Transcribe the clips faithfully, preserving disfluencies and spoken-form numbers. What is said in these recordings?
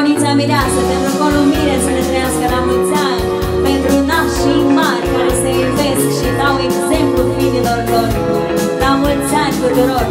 Conița mireasă, pentru Columbire să ne trăiască la mulți ani, pentru nașii mari care se iubesc și dau exemplu fiilor lor. La mulți ani tuturor!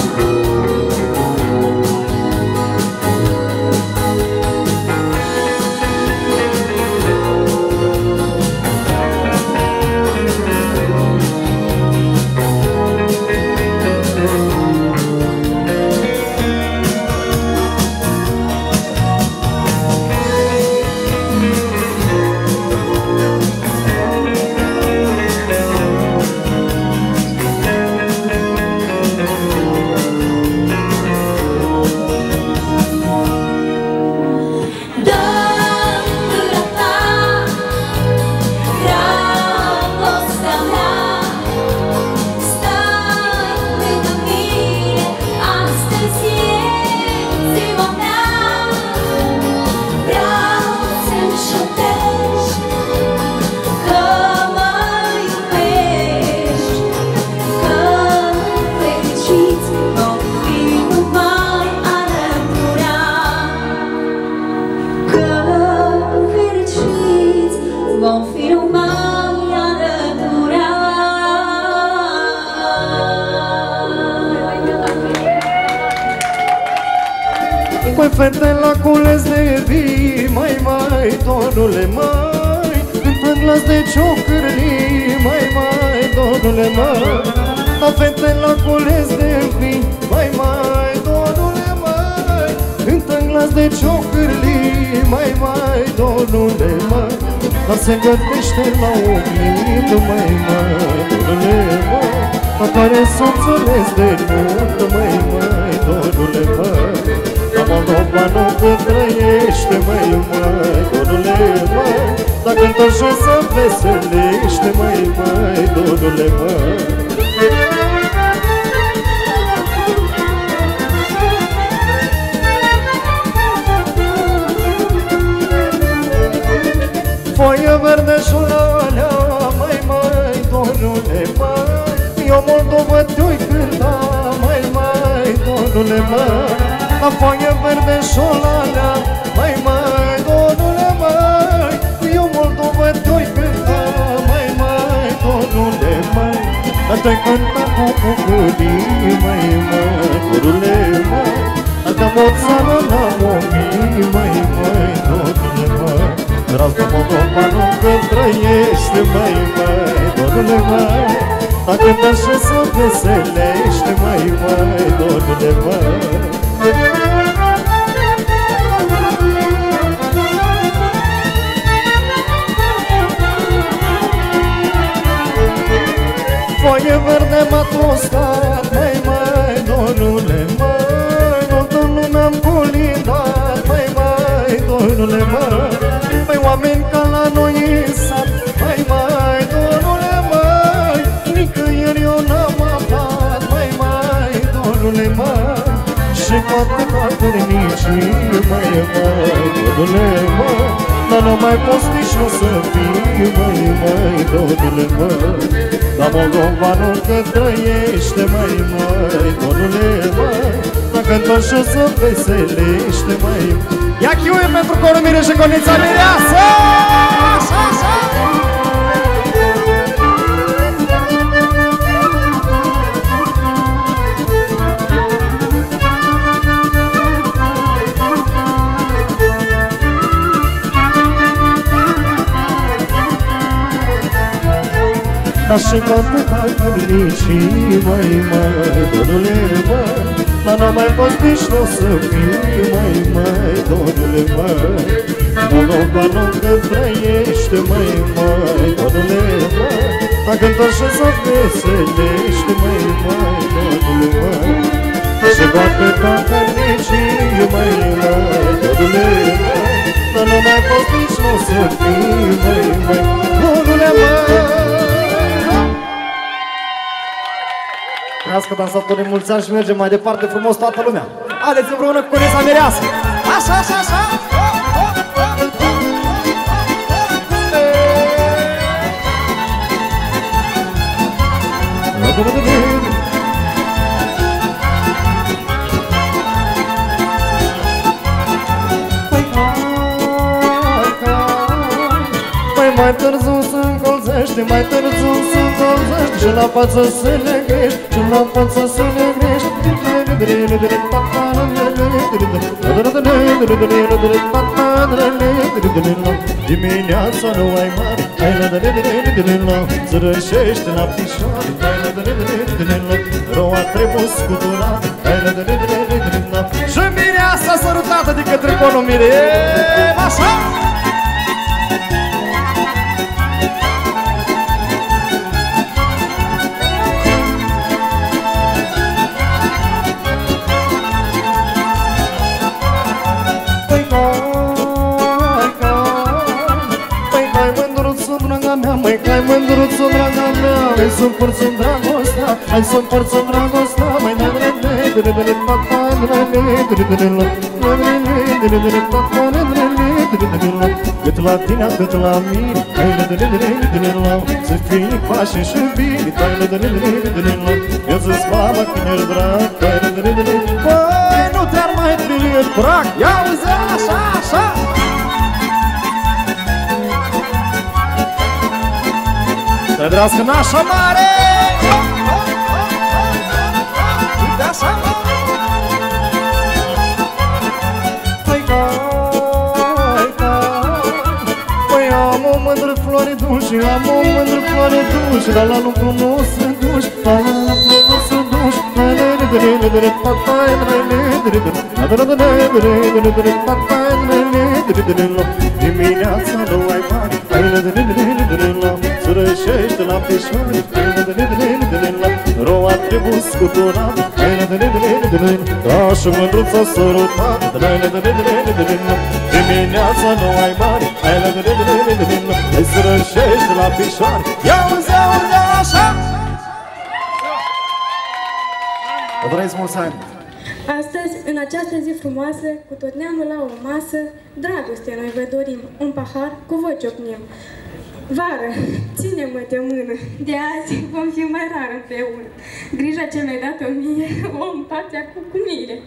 Păi fete la cules de vii, mai, mai, dorule, mai, în glas de ciocârlii, mai, mai, dorule, mai. La fete la cules de vii, mai, mai, dorule, mai, în glas de ciocârlii, mai, mai, dorule, mai. La se gătește la oglindă, mai, mai, dorule, mai, la care s-o-nțeles de nuntă, mai, mai, dorule, mai. La Moldova nu că trăiește, măi, măi, dorule, măi. La cântă și să veselește, măi, măi, dorule, măi. Foaie verde și lalea, măi, măi, dorule, măi. Eu Moldova te-oi cânta, măi, măi, dorule, măi. La foaie verde și lalea, măi, măi, dorule, măi. Eu Moldova te-oi cânta, măi, măi, dorule, măi. Dar te-ai cântat cu bucurii, măi, măi, dorule, măi. Dacă-am o țară n-am o mii, măi, măi, dorule, măi. Dragă Moldova nu că trăiește, măi, măi, dorule, măi. Dar cântă și să veselește, măi, măi, dorule, măi. Foaie verde m-a tostat, măi, măi, dorule, măi. Toată lumea-am colindat, măi, măi, dorule, măi. Măi, oameni ca la noi în sat, măi, măi, dorule, măi. Nicăieri eu n-am aflat, măi, măi, dorule, măi. Și poate paternicii, măi, măi, dorule, măi. Dar nu mai poți nici nu să fii, măi, măi, dorule, măi. La Moldova nu că trăiește, măi, măi, dorule, măi. La cântă și să veselește, măi. Ia chiuie pentru Corumire și Conița mireasă! Așa, așa! Dar și poate paternicii, măi, măi, dorule, măi. Dar n-am mai fost nici n-o să fii, măi, măi, dorule, măi. Moldova nu că trăiește, măi, măi, dorule, măi. Dar cântă și să veselește, măi, măi, dorule, măi. Și poate paternicii, măi, măi, dorule, măi. Dar n-am mai fost nici n-o să fii, măi, măi, dorule, măi. Trească dansatorii, mulți ani și mergem mai departe frumos toată lumea. Haideți împreună cu Conița mireasă! Așa, așa, așa! mai târziu se încolțește, mai târziu se încolțește și la față se negrește, și la față se negrește. Dimineața nu ai mare, se rășește la pișoare, roa trebuie scuturată, și mireasa sărutată de către Colomire. Așa! Măi, cai mândruțu, draga mea, hai să împărțim dragostea, hai să împărțim dragostea, mai cât la tine, cât la mine, să fii pașe și bine, eu zic, mama, când ești drag, băi, nu te-ar mai primi în prag, ia uzi, așa, așa. Să-i nașa mare! Uite așa! Păi cai, cai, păi am o mândră floare dulce, am o mândră floare dulce, dar la lucru nu se duce, dar la lucru nu se duce. Dimineața nu ai mare, se rășește la pișoare, roa trebuie scuturată, ca și mândruța sărutată. Dimineața nu ai mare, se rășește la pișoare. Ia-uzi, ia-uzi, așa! Vă doresc mulți ani! Astăzi, în această zi frumoasă, cu tot neamul la o masă, dragoste noi vă dorim, un pahar cu voi ciocnim. Vară, ține-mă de mână, de azi vom fi mai rar împreună. Grija ce mi-ai dat-o mie, o împarți acum cu mine.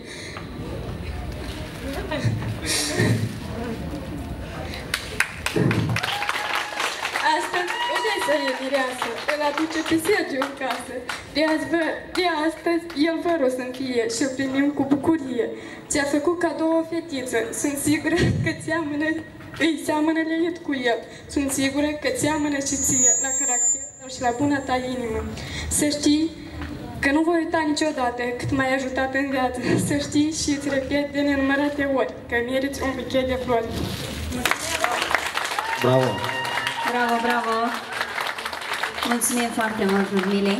Astăzi, unde să e mireasă? Îl aduce pe Sergiu în casă. De azi, vă, de astăzi, el vă o să-mi fie și-l primim cu bucurie. Ți-a făcut cadou o fetiță, sunt sigură că ți-amână, îi seamănă leit cu el. Sunt sigură că ți-amână și ție, la caracter și la buna ta inimă. Să știi că nu voi uita niciodată cât m-ai ajutat în viață. Să știi și îți repet de nenumărate ori că meriți un buchet de flori. Bravo! Bravo, bravo! Mulțumim foarte mult, Ludmile!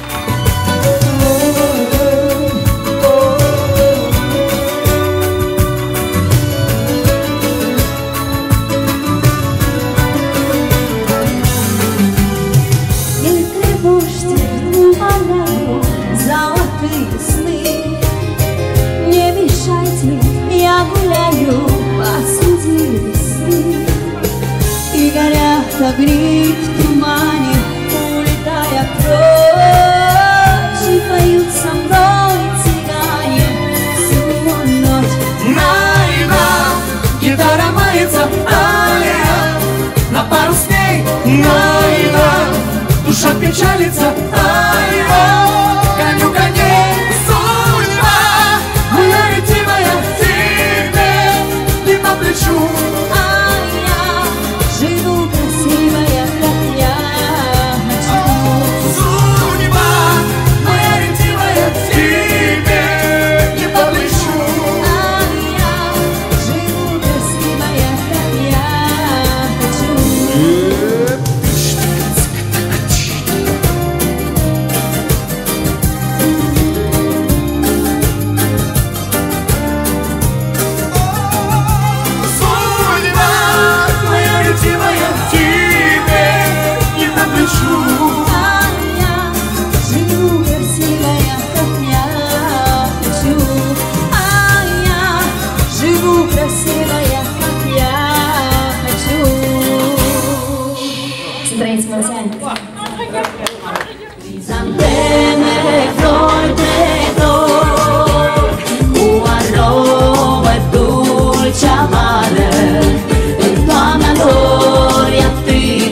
Гриб в тумане, улетая прочь, и поют со мной цыгане всю ночь. Наина, гитара мается, ая, на пару с ней, наина, душа печалится, ая, коню коней судьба, моя ретивая тебе не по плечу. Toamna dor e atât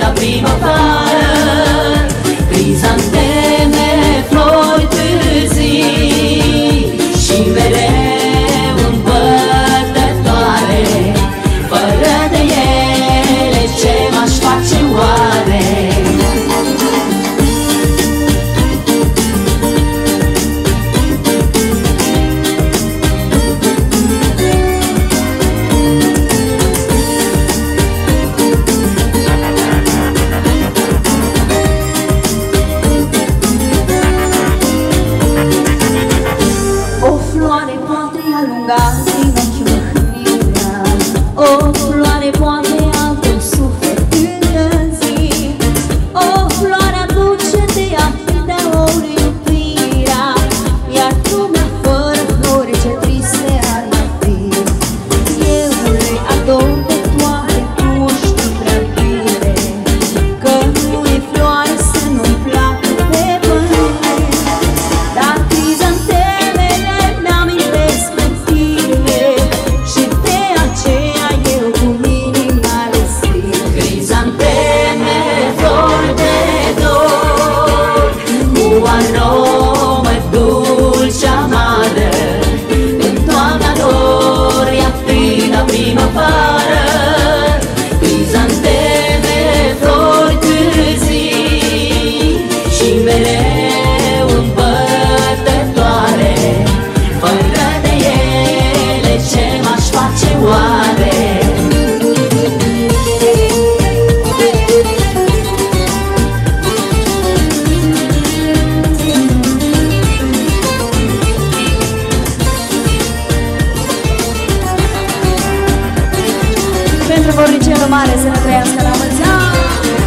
mare să ne trăiască la mulți ani.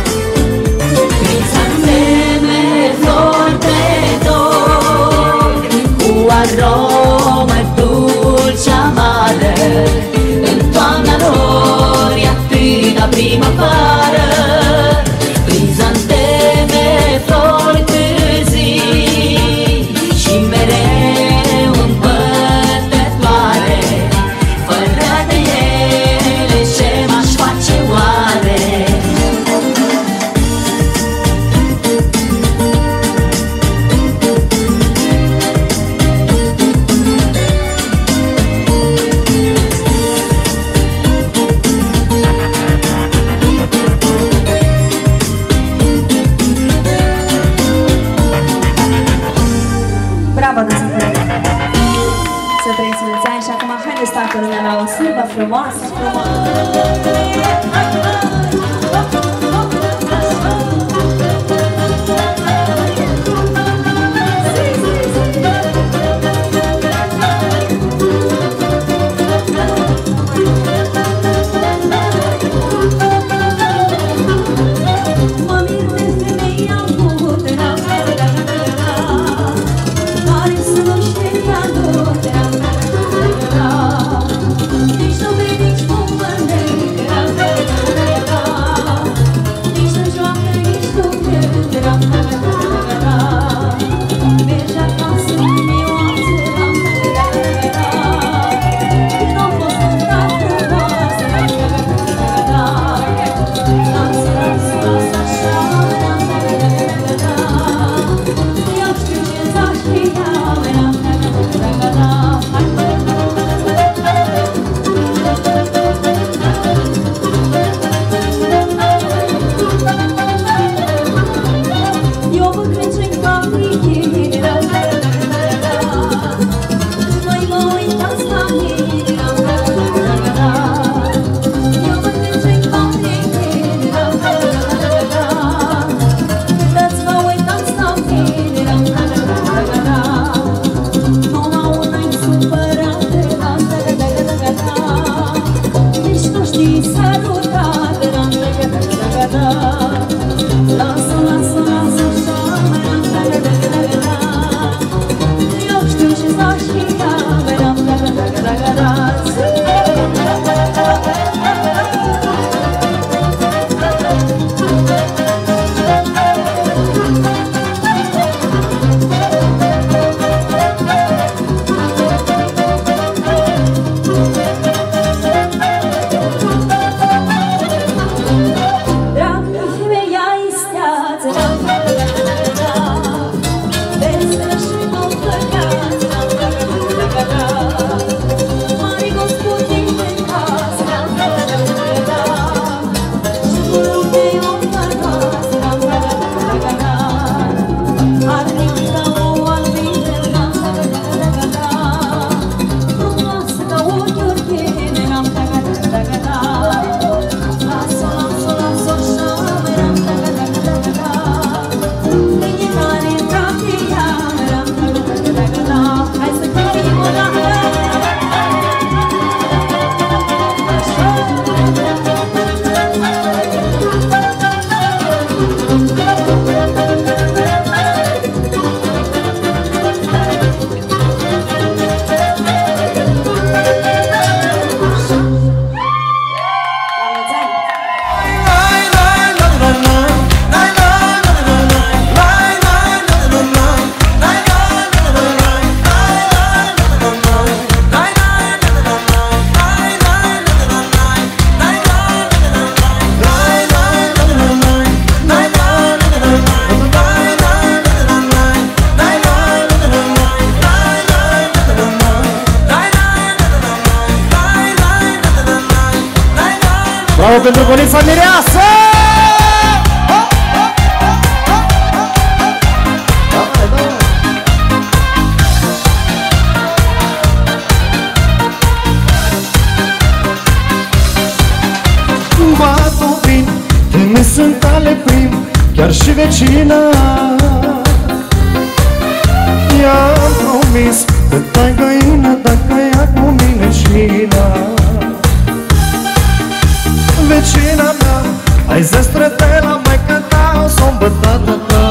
Chryzanteme flori de dor, cu aromă dulce amare, în toamna lor e atâta primăvară. Chryzanteme flori târzii și mereu împătătoare, fără de ele ce m-aș face oare? Bravo, Dăzătăi! Să trăiți mulți ani și acum haideți toată lumea la o slujbă frumoasă, Bravo pentru Bonița Mireasă! Batu vin, teme sunt ale prim, chiar și vecina. I-am promis că tai găină dacă ia cu mine șina. Vecina Ai zestre de la maică ta, s-o bătată ta.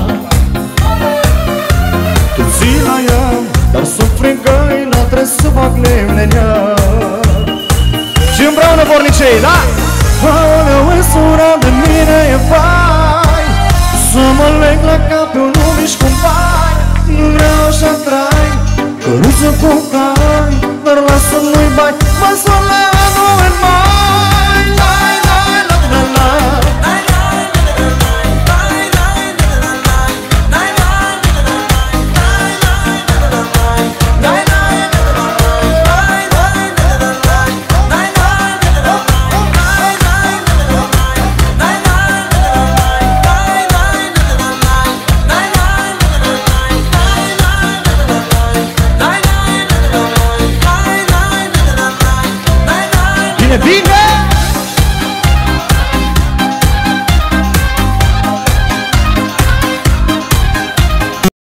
Tu ții la ea, dar sunt frigăina, trebuie să fac lemne în ea. Și împreună vornicei, da? Aoleu, e sura de mine, e vai, să mă leg la cap, eu nu mișc cum bai. Nu vreau așa trai, căruță cu cai, dar lasă nu-i bai, mă sun la anul în mai. Lai, lai, la, la, la. Bine, bine!